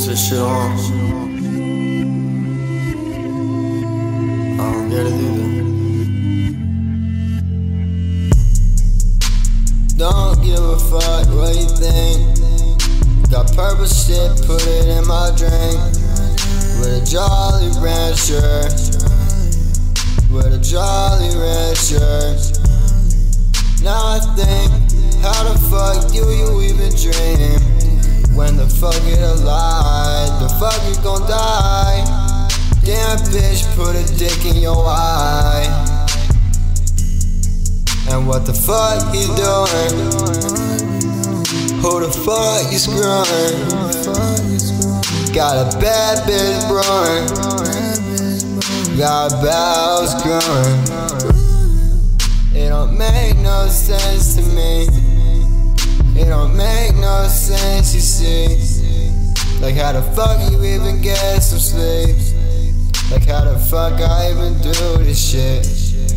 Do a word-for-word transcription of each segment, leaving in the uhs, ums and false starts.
this shit on. I don't get it either. Don't give a fuck what you think. Got purple shit, put it in my drink. With a Jolly Rancher. With a Jolly Rancher. Now I think, how the fuck do you even dream? When the fuck it alive, the fuck you gon' die. Damn bitch, put a dick in your eye. And what the fuck you doing? Who the fuck you screwing? Got a bad bitch brewing. Got a bad house growing. It don't make no sense to me. It don't make no sense, you see. Like how the fuck you even get some sleep? Like how the fuck I even do this shit?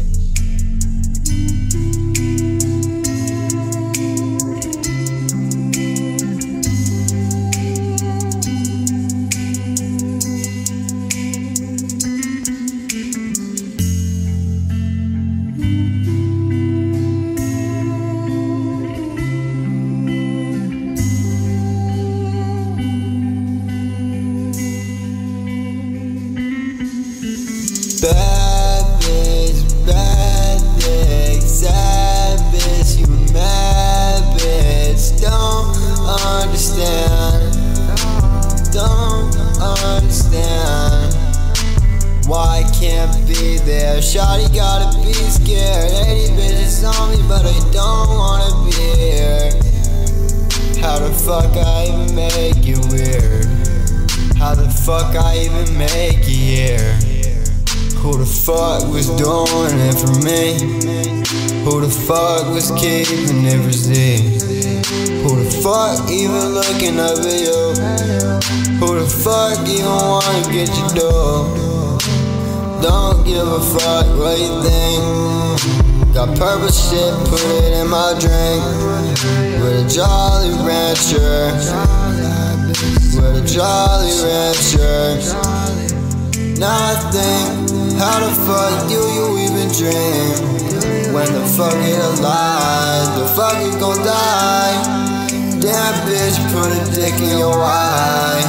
Bad bitch, bad dick, savage, you mad bitch. Don't understand, don't understand why I can't be there. Shawty gotta be scared. eighty bitches on me, but I don't wanna be here. How the fuck I even make it weird? How the fuck I even make it here? Who the fuck was doing it for me? Who the fuck was keeping it for Z? Who the fuck even looking up at you? Who the fuck even wanna get you dough? Don't give a fuck what you think. Got purple shit, put it in my drink. With a Jolly Rancher. With a Jolly Rancher. Now I think, how the fuck do you even dream? When the fuck it alive, the fuck you gon' die. Damn bitch, put a dick in your eye.